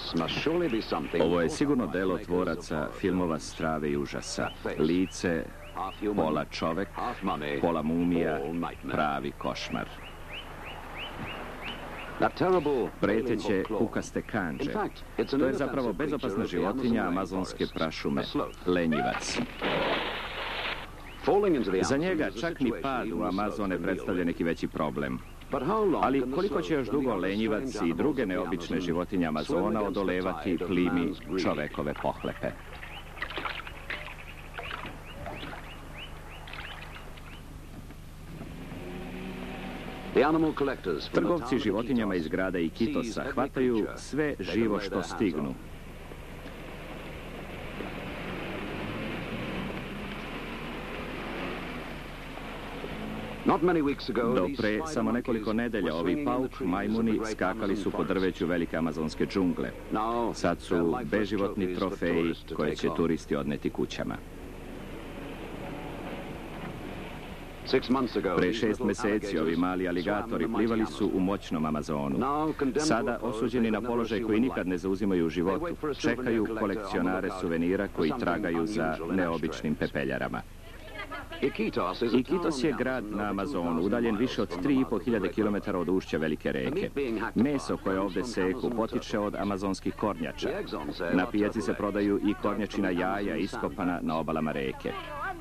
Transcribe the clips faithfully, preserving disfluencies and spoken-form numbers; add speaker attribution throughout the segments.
Speaker 1: Ovo je sigurno delo tvoraca filmova strave i užasa. Lice, pola čovek, pola mumija, pravi košmar. Preteće kukaste kandže. To je zapravo bezopasna životinja amazonske prašume, lenjivac. Za njega čak ni pad u Amazone predstavlja neki veći problem. Ali koliko će još dugo lenjivac i druge neobične životinje Amazona odolevati plimi čovekove pohlepe? Trgovci životinjama iz grada Ikitosa hvataju sve živo što stignu. Do pre samo nekoliko nedelja ovi pauk majmuni skakali su po drveću velike amazonske džungle. Sad su beživotni trofeji koje će turisti odneti kućama. Pre šest meseci ovi mali aligatori plivali su u moćnom Amazonu. Sada, osuđeni na položaj koji nikad ne zauzimaju u životu, čekaju kolekcionare suvenira koji tragaju za neobičnim pepeljarama. Iquitos je grad na Amazonu, udaljen više od tri i po hiljade kilometara od ušća velike reke. Meso koje ovde seku potiče od amazonskih kornjača. Na pijaci se prodaju i kornjačina jaja iskopana na obalama reke.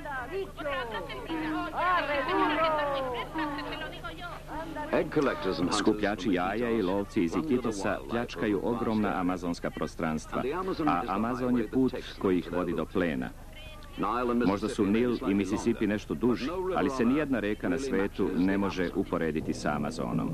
Speaker 1: Skupljači jaja i lovci iz Iquitosa pljačkaju ogromna amazonska prostranstva, a Amazon je put koji ih vodi do plena. Možda su Nil i Mississippi nešto duži, ali se nijedna reka na svetu ne može uporediti sa Amazonom.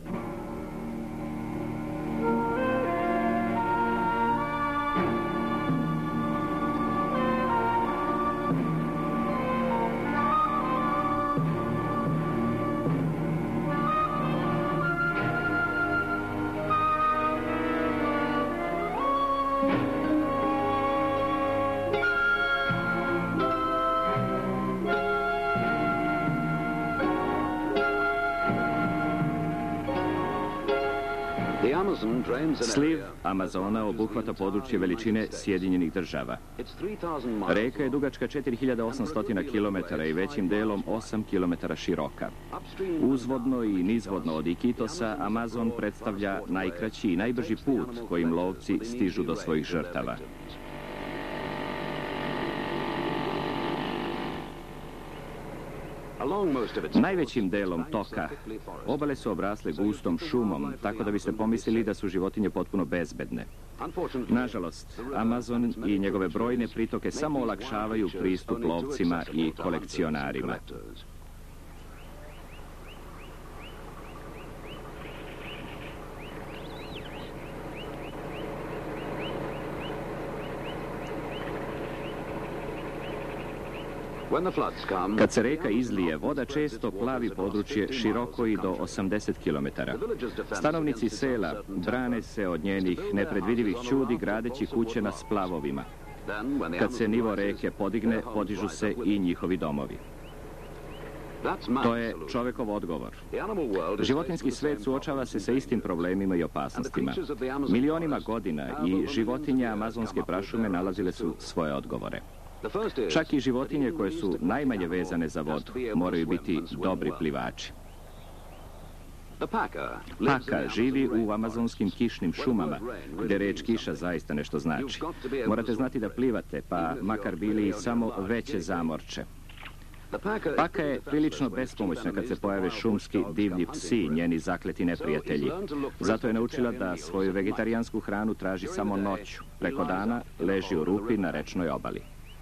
Speaker 1: Sliv Amazona obuhvata područje veličine Sjedinjenih država. Reka je dugačka četiri hiljade osamsto kilometara i većim delom osam kilometara široka. Uzvodno i nizvodno od Iquitosa Amazon predstavlja najkraći i najbrži put kojim lovci stižu do svojih žrtava. Najvećim delom toka obale su obrasle gustom šumom, tako da biste pomislili da su životinje potpuno bezbedne. Nažalost, Amazon i njegove brojne pritoke samo olakšavaju pristup lovcima i kolekcionarima. Kad se reka izlije, voda često plavi područje široko i do osamdeset kilometara. Stanovnici sela brane se od njenih nepredvidivih ćudi gradeći kuće na splavovima. Kad se nivo reke podigne, podižu se i njihovi domovi. To je čovekov odgovor. Životinjski svet suočava se sa istim problemima i opasnostima. Milionima godina i životinje amazonske prašume nalazile su svoje odgovore. Čak i životinje koje su najmanje vezane za vodu moraju biti dobri plivači. Paka živi u amazonskim kišnim šumama, gde reč kiša zaista nešto znači. Morate znati da plivate, pa makar bili i samo veće zamorče. Paka je prilično bespomoćna kad se pojave šumski divlji psi, njeni zakleti neprijatelji. Zato je naučila da svoju vegetarijansku hranu traži samo noću. Preko dana leži u rupi na rečnoj obali.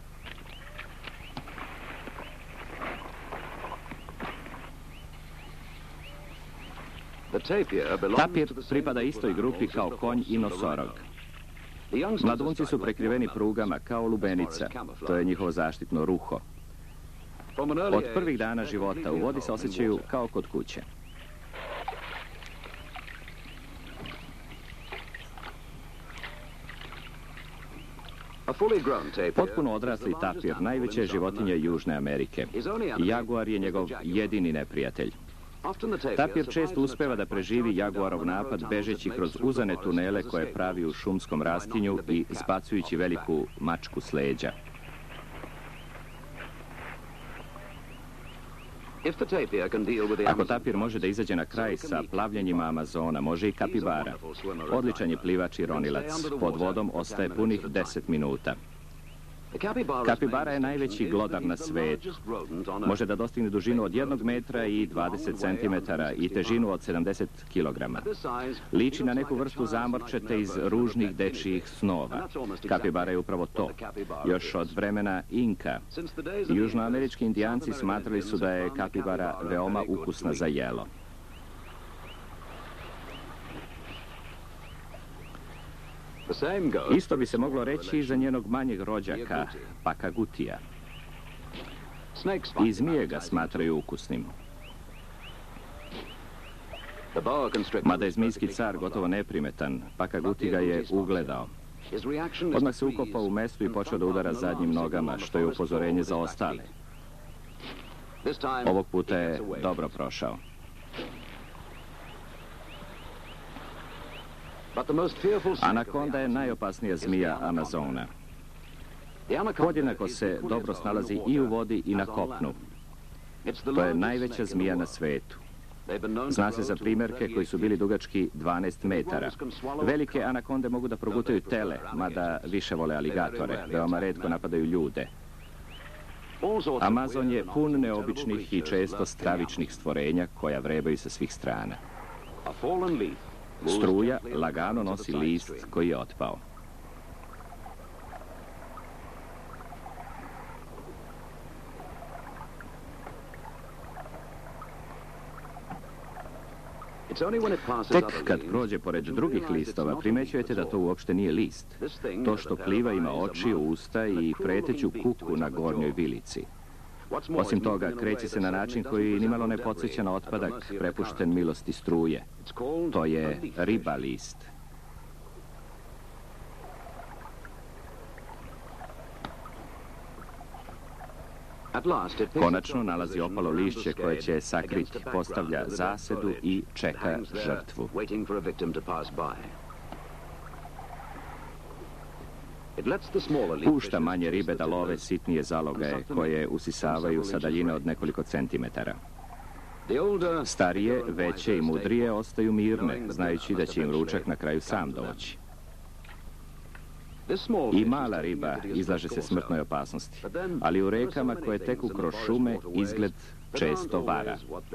Speaker 1: Tapir pripada istoj grupi kao konj i nosorog. Mladunci su prekriveni prugama kao lubenica, to je njihovo zaštitno ruho. Od prvih dana života u vodi se osjećaju kao kod kuće. Potpuno odrasli tapir najveća je životinja Južne Amerike. Jaguar je njegov jedini neprijatelj. Tapir često uspeva da preživi jaguarov napad bežeći kroz uzane tunele koje pravi u šumskom rastinju i zbacujući veliku mačku s leđa. Ako tapir može da izađe na kraj sa plavljenjima Amazona, može i kapibara. Odličan je plivač i ronilac. Pod vodom ostaje punih deset minuta. Kapibara je najveći glodar na svetu. Može da dostigne dužinu od jednog metra i dvadeset centimetara i težinu od sedamdeset kilograma. Liči na neku vrstu zamorčete iz ružnih dečijih snova. Kapibara je upravo to. Još od vremena Inka, južnoamerički indijanci smatrali su da je kapibara veoma ukusna za jelo. Isto bi se moglo reći i za njenog manjeg rođaka, pakagutija. I zmije ga smatraju ukusnim. Mada je zmijski car gotovo neprimetan, pakaguti ga je ugledao. Odmah se ukopao u mestu i počeo da udara zadnjim nogama, što je upozorenje za ostale. Ovog puta je dobro prošao. Anakonda je najopasnija zmija Amazona. Podjednako se dobro snalazi i u vodi i na kopnu. To je najveća zmija na svetu. Zna se za primjerke koji su bili dugački dvanaest metara. Velike anakonde mogu da progutaju tele, mada više vole aligatore. Veoma retko napadaju ljude. Amazon je pun neobičnih i često stravičnih stvorenja koja vrebaju sa svih strana. Struja lagano nosi list koji je otpao. Tek kad prođe pored drugih listova, primećujete da to uopšte nije list. To što pliva ima oči, usta i preteću kuku na gornjoj vilici. Osim toga, kreće se na način koji nimalo ne podsjeća na otpadak prepušten milosti struje. To je riba list. Konačno nalazi opalo lišće koje će sakriti, postavlja zasedu i čeka žrtvu. Pušta manje ribe da love sitnije zalogaje koje usisavaju sa daljine od nekoliko centimetara. Starije, veće i mudrije ostaju mirne, znajući da će im ručak na kraju sam doći. I mala riba izlaže se smrtnoj opasnosti, ali u rekama koje teku kroz šume izgled često vara.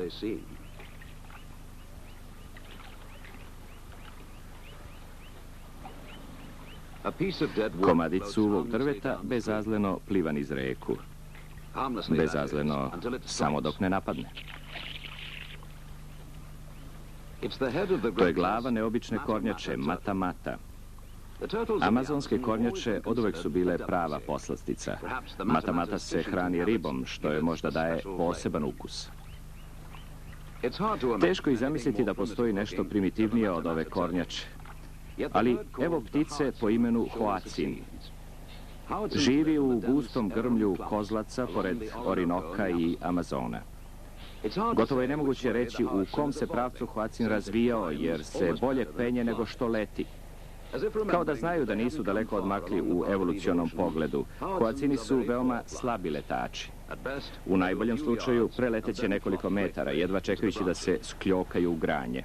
Speaker 1: Komadić suvog drveta bezazleno pliva niz reku. Bezazleno samo dok ne napadne. To je glava neobične kornjače, mata-mata. Amazonske kornjače oduvek su bile prava poslastica. Mata-mata se hrani ribom, što je možda daje poseban ukus. Teško je zamisliti da postoji nešto primitivnije od ove kornjače. Ali evo ptice po imenu Hoacin. Živi u gustom grmlju kozlaca pored Orinoka i Amazona. Gotovo je nemoguće reći u kom se pravcu Hoacin razvijao, jer se bolje penje nego što leti. Kao da znaju da nisu daleko odmakli u evolucionom pogledu. Hoacini su veoma slabi letači. U najboljem slučaju preleteće nekoliko metara, jedva čekajući da se skljokaju u granje.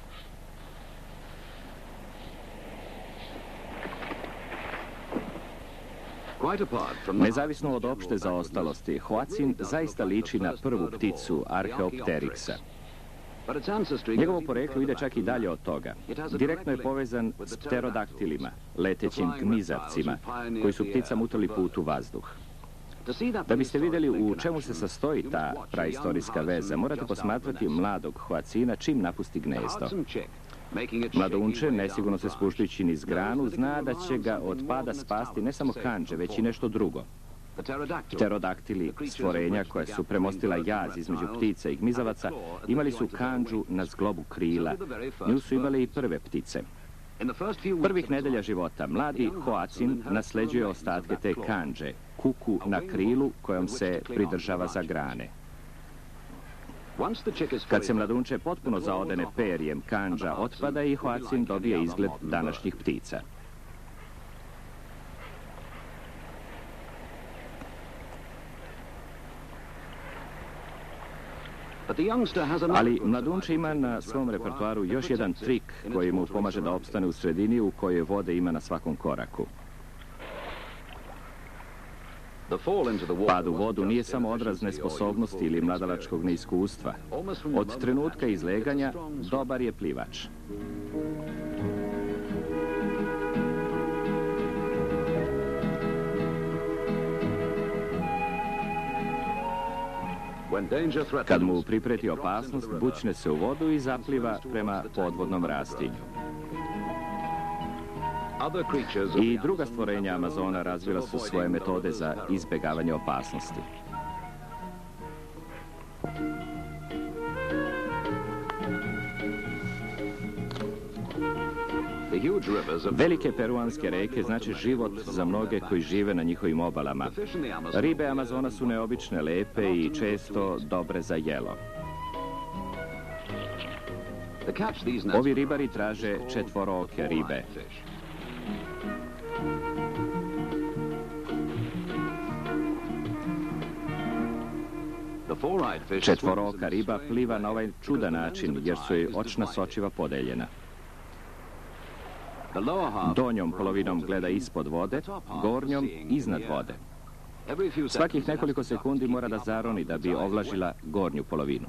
Speaker 1: Nezavisno od opšte zaostalosti, Hoacin zaista liči na prvu pticu Archaeopteryxa. Njegovo poreklo ide čak i dalje od toga. Direktno je povezan s pterodaktilima, letećim gmizavcima, koji su pticama utrli put u vazduh. Da biste vidjeli u čemu se sastoji ta praistorijska veza, morate posmatrati mladog Hoacina čim napusti gnezdo. Mladounče, nesigurno se spuštajući niz granu, zna da će ga od pada spasti ne samo kandže, već i nešto drugo. Pterodaktili, stvorenja koja su premostila jaz između ptica i gmizavaca, imali su kandžu na zglobu krila. Nju su imale i prve ptice. Prvih nedelja života mladi Hoacin nasleđuje ostatke te kandže, kuku na krilu kojom se pridržava za grane. Kad se mladunče potpuno zaodene perjem, kandža otpada i hoacin dobije izgled današnjih ptica. Ali mladunče ima na svom repertoaru još jedan trik koji mu pomaže da opstane u sredini u kojoj vode ima na svakom koraku. Pad u vodu nije samo odraz nesposobnosti ili mladalačkog neiskustva. Od trenutka izleganja dobar je plivač. Kad mu pripreti opasnost, bućne se u vodu i zapliva prema podvodnom rastinju. I druga stvorenja Amazona razvila su svoje metode za izbjegavanje opasnosti. Velike peruanske reke znači život za mnoge koji žive na njihovim obalama. Ribe Amazona su neobične, lepe i često dobre za jelo. Ovi ribari traže četvorooke ribe. Četvorooka riba pliva na ovaj čudan način jer su joj očna sočiva podeljena. Donjom polovinom gleda ispod vode, gornjom iznad vode. Svakih nekoliko sekundi mora da zaroni da bi ovlažila gornju polovinu.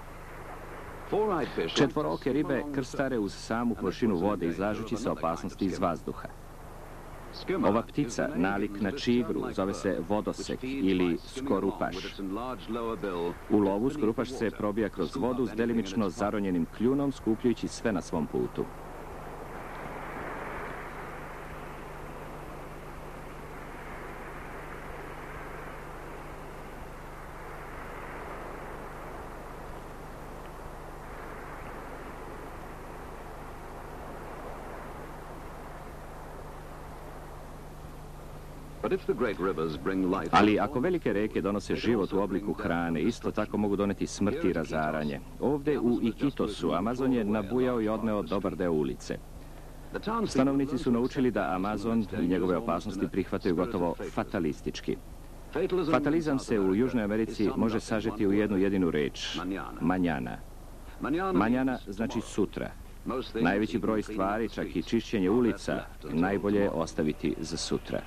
Speaker 1: Četvorooke ribe krstare uz samu površinu vode izlažući se opasnosti iz vazduha. Ova ptica, nalik na čigru, zove se vodosek ili skorupaš. U lovu skorupaš se probija kroz vodu s delimično zaronjenim kljunom, skupljujući sve na svom putu. Ali ako velike reke donose život u obliku hrane, isto tako mogu doneti smrt i razaranje. Ovdje u Iquitosu Amazon je nabujao i odneo dobar deo ulice. Stanovnici su naučili da Amazon i njegove opasnosti prihvataju gotovo fatalistički. Fatalizam se u Južnoj Americi može sažeti u jednu jedinu reč – manjana. Manjana znači sutra. Najveći broj stvari, čak i čišćenje ulica, najbolje je ostaviti za sutra.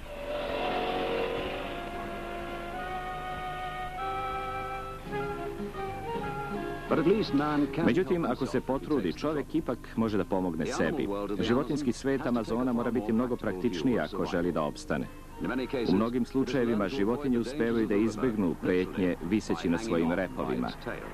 Speaker 1: Međutim, ako se potrudi, čovjek ipak može da pomogne sebi. Životinjski svet Amazona mora biti mnogo praktičniji ako želi da opstane. U mnogim slučajevima životinje uspevaju da izbjegnu pretnje viseći na svojim repovima.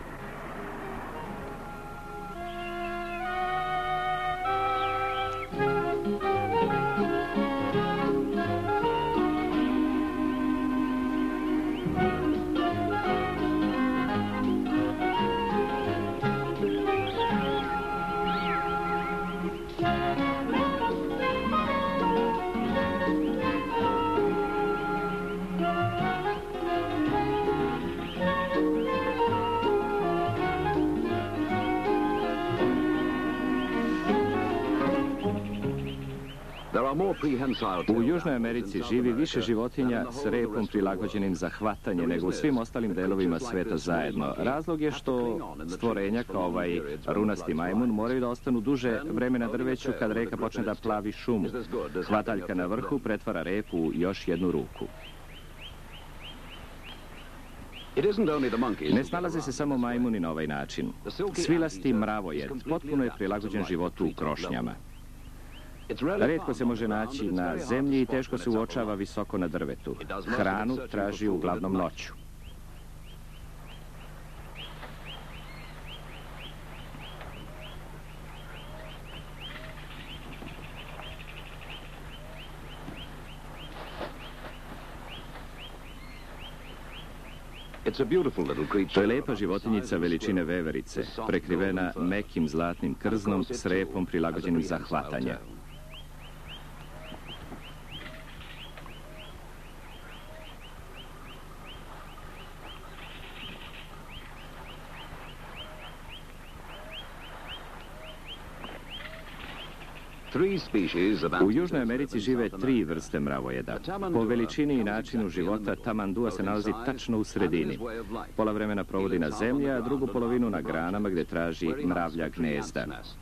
Speaker 1: U Južnoj Americi živi više životinja s repom prilagođenim za hvatanje nego u svim ostalim delovima sveta zajedno. Razlog je što stvorenja kao ovaj runasti majmun moraju da ostanu duže vreme na drveću kad reka počne da plavi šumu. Hvataljka na vrhu pretvara rep u još jednu ruku. Ne snalaze se samo majmuni na ovaj način. Svilasti mravojed potpuno je prilagođen životu u krošnjama. Retko se može naći na zemlji i teško se uočava visoko na drvetu. Hranu traži uglavnom noću. To je lepa životinjica veličine veverice, prekrivena mekim zlatnim krznom s repom prilagođenim za hvatanje. U Južnoj Americi žive tri vrste mravojeda. Po veličini i načinu života tamandua se nalazi tačno u sredini. Pola vremena provodi na zemlji, a drugu polovinu na granama gdje traži mravlja gnezda.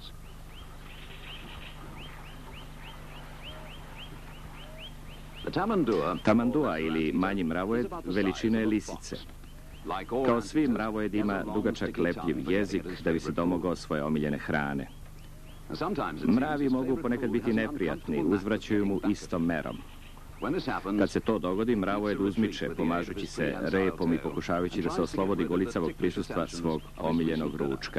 Speaker 1: Tamandua ili manji mravojed veličine je lisice. Kao svi mravojedi ima dugačak lepljiv jezik da bi se domogao svoje omiljene hrane. Mravi mogu ponekad biti neprijatni, uzvraćaju mu istom merom. Kad se to dogodi, mravojed uzmiče, pomažući se repom i pokušavajući da se oslobodi golicavog prisustva svog omiljenog ručka.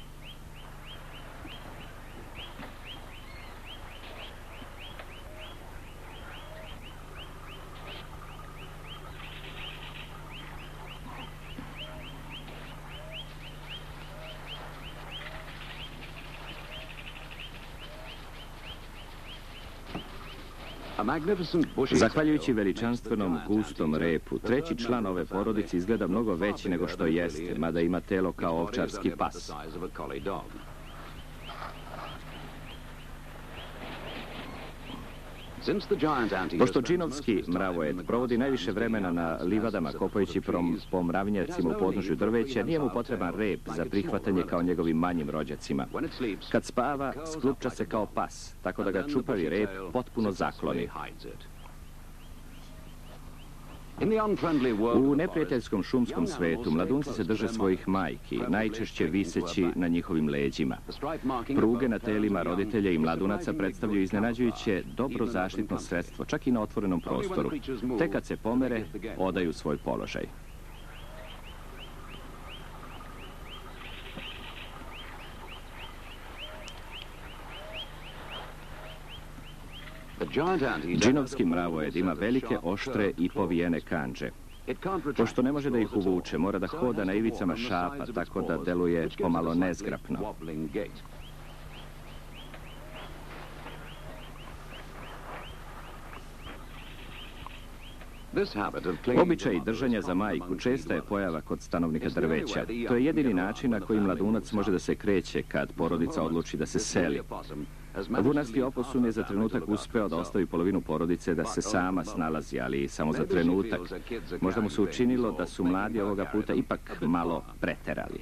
Speaker 1: Zahvaljujući veličanstvenom gustom repu, treći član ove porodice izgleda mnogo veći nego što jeste, mada ima telo kao ovčarski pas. Pošto džinovski mravojed provodi najviše vremena na livadama kopajući po mravnjacima u podnožju drveća, nije mu potreban rep za prihvatanje kao njegovim manjim rođacima. Kad spava, sklupča se kao pas, tako da ga čupavi rep potpuno zakloni. U neprijateljskom šumskom svetu mladunci se drže svojih majki, najčešće viseći na njihovim leđima. Pruge na telima roditelja i mladunaca predstavljaju iznenađujuće dobro zaštitno sredstvo, čak i na otvorenom prostoru. Tek kad se pomere, odaju svoj položaj. Džinovski mravojed ima velike, oštre i povijene kandže. Pošto ne može da ih uvuče, mora da hoda na ivicama šapa, tako da deluje pomalo nezgrapno. Običaj držanja za majku česta je pojava kod stanovnika drveća. To je jedini način na koji mladunac može da se kreće kad porodica odluči da se seli. Vunasti oposum je za trenutak uspeo da ostavi polovinu porodice da se sama snalazi, ali samo za trenutak. Možda mu se učinilo da su mladi ovoga puta ipak malo preterali.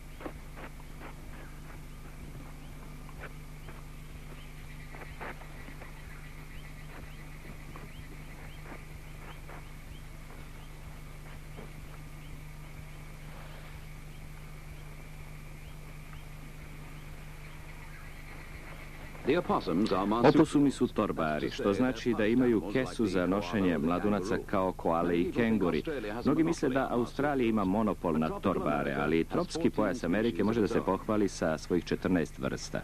Speaker 1: Oposumi su torbari, što znači da imaju kesu za nošenje mladunaca kao koale i kenguri. Mnogi misle da Australija ima monopol na torbare, ali tropski pojas Amerike može da se pohvali sa svojih četrnaest vrsta.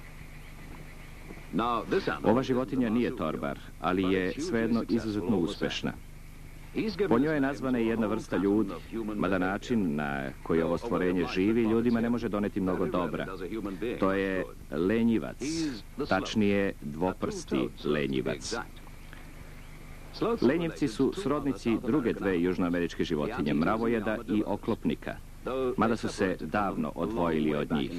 Speaker 1: Ova životinja nije torbar, ali je svejedno izuzetno uspešna. Po njoj je nazvana i jedna vrsta ljudi, mada način na koji ovo stvorenje živi ljudima ne može doneti mnogo dobra. To je lenjivac, tačnije dvoprsti lenjivac. Lenjivci su srodnici druge dve južnoameričke životinje, mravojeda i oklopnika, mada su se davno odvojili od njih.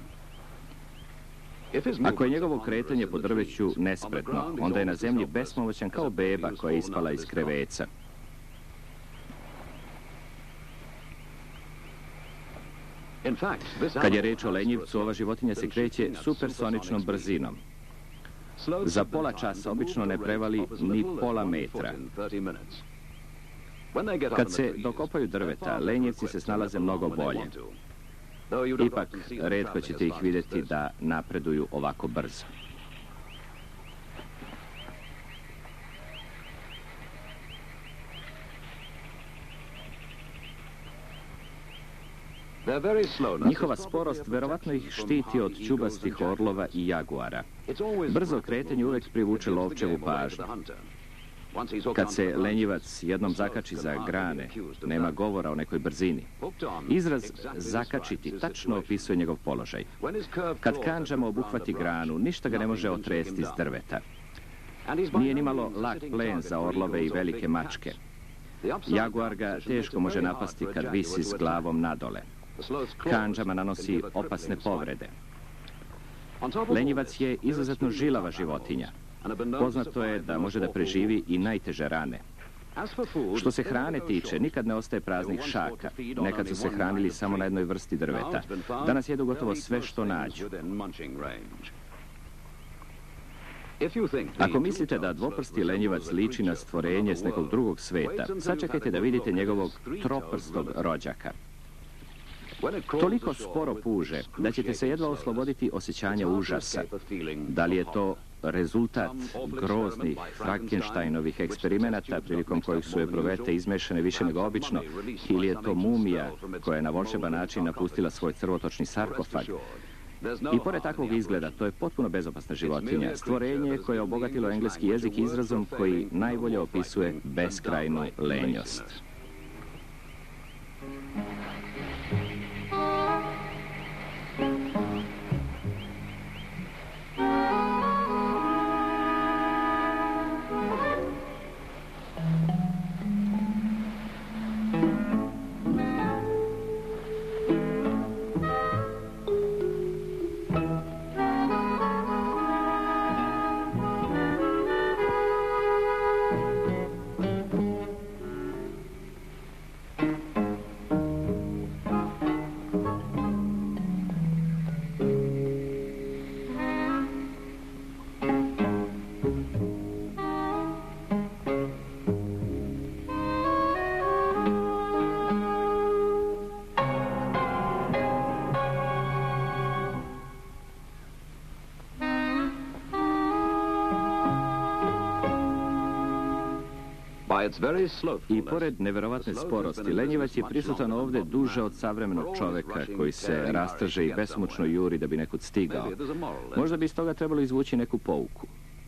Speaker 1: Ako je njegovo kretanje po drveću nespretno, onda je na zemlji bespomoćan kao beba koja je ispala iz kreveca. Kad je reč o lenjivcu, ova životinja se kreće supersoničnom brzinom. Za pola časa obično ne prevali ni pola metra. Kad se dokopaju drveta, lenjivci se snalaze mnogo bolje. Ipak, retko ćete ih vidjeti da napreduju ovako brzo. Njihova sporost verovatno ih štiti od ćubastih orlova i jaguara. Brzo kretanje uvek privuče lovčevu pažnju. Kad se lenjivac jednom zakači za grane, nema govora o nekoj brzini. Izraz zakačiti tačno opisuje njegov položaj. Kad kandžama obuhvati granu, ništa ga ne može otresti s drveta. Nije nimalo lak plen za orlove i velike mačke. Jaguar ga teško može napasti kad visi s glavom nadole. Kandžama nanosi opasne povrede. Lenjivac je izuzetno žilava životinja. Poznato je da može da preživi i najteže rane. Što se hrane tiče, nikad ne ostaje praznih šaka. Nekad su se hranili samo na jednoj vrsti drveta. Danas jedu gotovo sve što nađu. Ako mislite da dvoprsti lenjivac liči na stvorenje s nekog drugog sveta, sačekajte da vidite njegovog troprstog rođaka. Toliko sporo puže da ćete se jedva osloboditi osjećanja užasa. Da li je to rezultat groznih Frankensteinovih eksperimenata prilikom kojih su epruvete izmešane više nego obično, ili je to mumija koja je na volšeban način napustila svoj crvotočni sarkofag? I pored takvog izgleda, to je potpuno bezopasna životinja, stvorenje koje je obogatilo engleski jezik izrazom koji najbolje opisuje beskrajnu lenjost. I pored neverovatne sporosti, lenjivac je prisutan ovdje duže od savremenog čoveka koji se rastrže i besmučno juri da bi nekud stigao. Možda bi iz toga trebalo izvući neku pouku.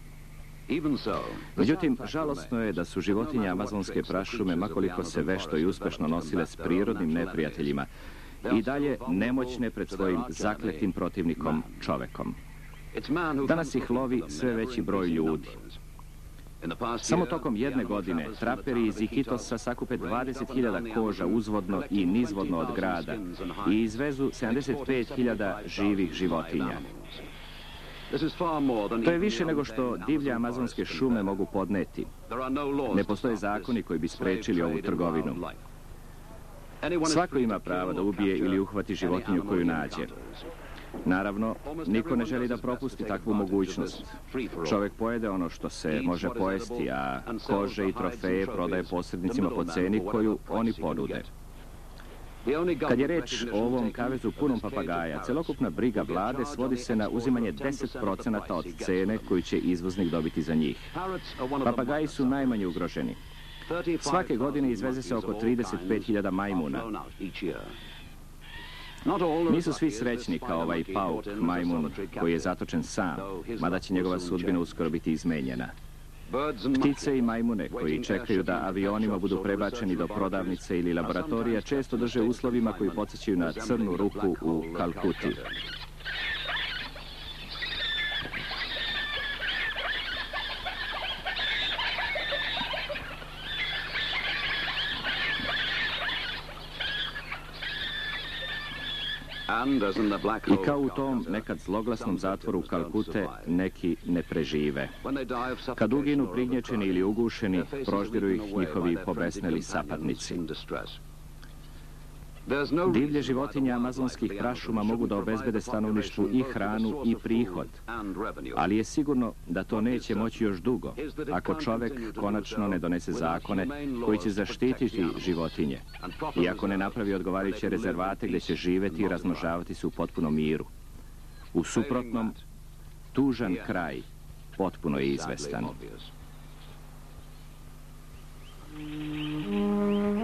Speaker 1: Međutim, žalosno je da su životinje amazonske prašume, makoliko se vešto i uspešno nosile s prirodnim neprijateljima, i dalje nemoćne pred svojim zakletim protivnikom, čovekom. Danas ih lovi sve veći broj ljudi. Samo tokom jedne godine traperi iz Ikitosa sakupe dvadeset hiljada koža uzvodno i nizvodno od grada i izvezu sedamdeset pet hiljada živih životinja. To je više nego što divlje amazonske šume mogu podneti. Ne postoje zakoni koji bi sprečili ovu trgovinu. Svako ima pravo da ubije ili uhvati životinju koju nađe. Naravno, niko ne želi da propusti takvu mogućnost. Čovek pojede ono što se može pojesti, a kože i trofeje prodaje posrednicima po ceni koju oni ponude. Kad je reč o ovom kavezu punom papagaja, celokupna briga vlade svodi se na uzimanje deset procenata od cene koju će izvoznik dobiti za njih. Papagaji su najmanje ugroženi. Svake godine izveze se oko trideset pet hiljada majmuna. Nisu svi srećni kao ovaj pauk, majmun, koji je zatočen sam, mada će njegova sudbina uskoro biti izmenjena. Ptice i majmune koji čekaju da avionima budu prebačeni do prodavnice ili laboratorija često drže uslovima koji podsjećaju na crnu rupu u Kalkuti. I kao u tom nekad zloglasnom zatvoru Kalkute, neki ne prežive. Kad uginu prignječeni ili ugušeni, proždiru ih njihovi pobesneli sapadnici. Divlje životinje amazonskih prašuma mogu da obezbede stanovništvu i hranu i prihod, ali je sigurno da to neće moći još dugo, ako čovek konačno ne donese zakone koji će zaštititi životinje i ako ne napravi odgovarajuće rezervate gdje će živeti i razmnožavati se u potpunom miru. U suprotnom, tužan kraj potpuno je izvestan.